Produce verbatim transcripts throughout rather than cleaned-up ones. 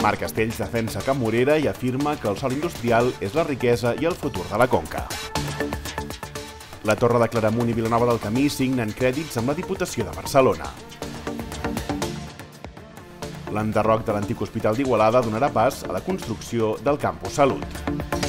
Marc Castells defensa Can Morera i afirma que el sòl industrial és la riquesa i el futur de la conca. La Torre de Claramunt i Vilanova del Camí signen crèdits amb la Diputació de Barcelona. L'enderroc de l'antic Hospital d'Igualada donarà pas a la construcció del Campus Salut.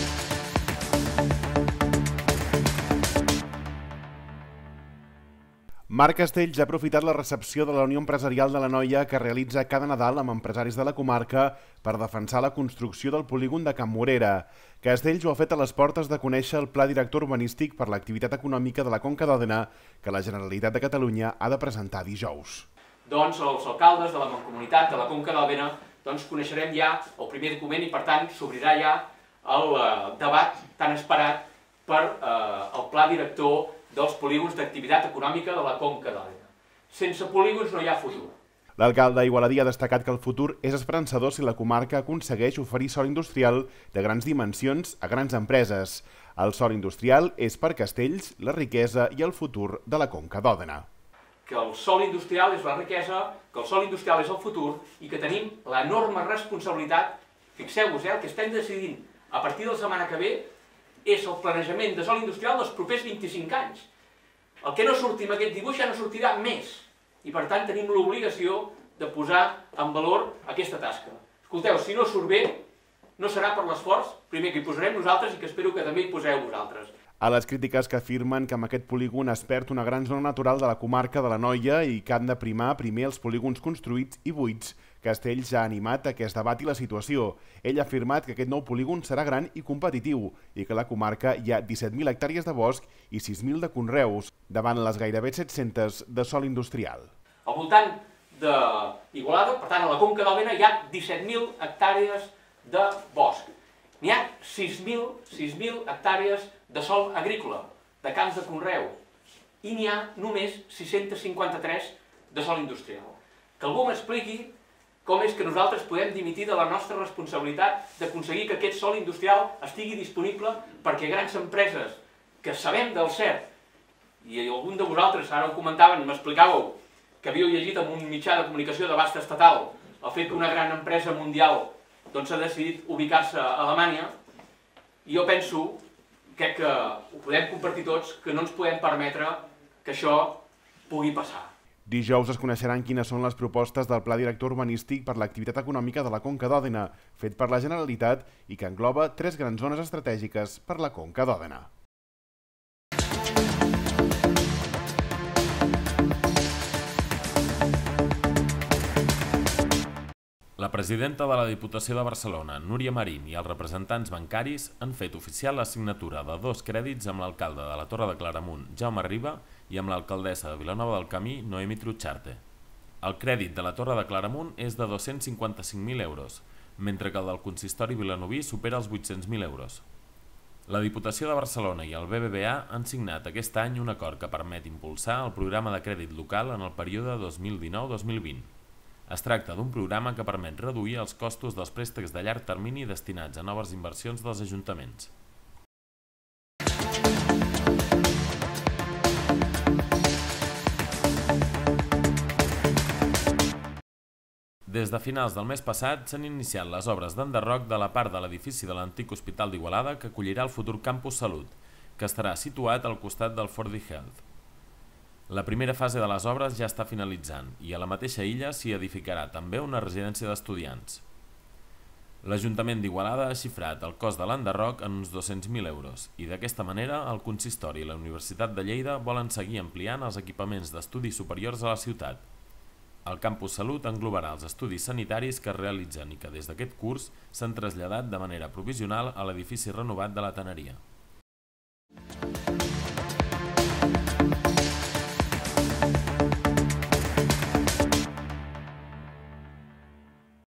Marc Castells ha aprofitat la recepció de la Unió Empresarial de l'Anoia que realitza cada Nadal amb empresaris de la comarca per defensar la construcció del polígon de Can Morera. Castells ho ha fet a les portes de conèixer el Pla Director Urbanístic per l'activitat econòmica de la Conca d'Òdena que la Generalitat de Catalunya ha de presentar dijous. Doncs els alcaldes de la Mancomunitat de la Conca d'Òdena doncs coneixerem ja el primer document i per tant s'obrirà ja el debat tan esperat per el Pla Director dels polígons d'activitat econòmica de la Conca d'Òdena. Sense polígons no hi ha futur. L'alcalde igualadí ha destacat que el futur és esperançador si la comarca aconsegueix oferir sòl industrial de grans dimensions a grans empreses. El sòl industrial és per Castells la riquesa i el futur de la Conca d'Òdena. Que el sòl industrial és la riquesa, que el sòl industrial és el futur i que tenim l'enorme responsabilitat, fixeu-vos, eh, el que estem decidint a partir de la setmana que ve és el planejament de sòl industrial dels propers vint-i-cinc anys. El que no surti amb aquest dibuix ja no sortirà més i per tant tenim l'obligació de posar en valor aquesta tasca. Escolteu, si no surt bé, no serà per l'esforç, primer que hi posarem nosaltres i que espero que també hi poseu vosaltres. A les crítiques que afirmen que amb aquest polígon es perd una gran zona natural de la comarca de l'Anoia i que han de primar primer els polígons construïts i buits, Castells ha animat a que es debati la situació. Ell ha afirmat que aquest nou polígon serà gran i competitiu i que a la comarca hi ha disset mil hectàrees de bosc i sis mil de conreus, davant les gairebé set-centes de sòl industrial. Al voltant d'Igualada, per tant a la Conca d'Òdena, hi ha disset mil hectàrees de bosc. N'hi ha sis mil hectàrees de sòl agrícola, de camps de conreu, i n'hi ha només sis-cents cinquanta-tres de sòl industrial. Que algú m'expliqui com és que nosaltres podem dimitir de la nostra responsabilitat d'aconseguir que aquest sòl industrial estigui disponible perquè grans empreses que sabem del cert, i algun de vosaltres ara ho comentaven, m'explicàveu que havíeu llegit en un mitjà de comunicació d'abast estatal el fet que una gran empresa mundial doncs ha decidit ubicar-se a Alemanya, i jo penso, crec que ho podem compartir tots, que no ens podem permetre que això pugui passar. Dijous es coneixeran quines són les propostes del Pla Director Urbanístic per l'activitat econòmica de la Conca d'Òdena, fet per la Generalitat i que engloba tres grans zones estratègiques per la Conca d'Òdena. La presidenta de la Diputació de Barcelona, Núria Marín, i els representants bancaris han fet oficial la signatura de dos crèdits amb l'alcalde de la Torre de Claramunt, Jaume Riba, i amb l'alcaldessa de Vilanova del Camí, Noemi Trucharte. El crèdit de la Torre de Claramunt és de dos-cents cinquanta-cinc mil euros, mentre que el del consistori vilanoví supera els vuit-cents mil euros. La Diputació de Barcelona i el B B V A han signat aquest any un acord que permet impulsar el programa de crèdit local en el període dos mil dinou dos mil vint. Es tracta d'un programa que permet reduir els costos dels préstecs de llarg termini destinats a noves inversions dels ajuntaments. Des de finals del mes passat s'han iniciat les obres d'enderroc de la part de l'edifici de l'antic Hospital d'Igualada que acollirà el futur Campus Salut, que estarà situat al costat del Fordy Health. La primera fase de les obres ja està finalitzant i a la mateixa illa s'hi edificarà també una residència d'estudiants. L'Ajuntament d'Igualada ha xifrat el cost de l'enderroc en uns dos-cents mil euros i d'aquesta manera el Consistori i la Universitat de Lleida volen seguir ampliant els equipaments d'estudis superiors a la ciutat. El Campus Salut englobarà els estudis sanitaris que es realitzen i que des d'aquest curs s'han traslladat de manera provisional a l'edifici renovat de la Tanneria.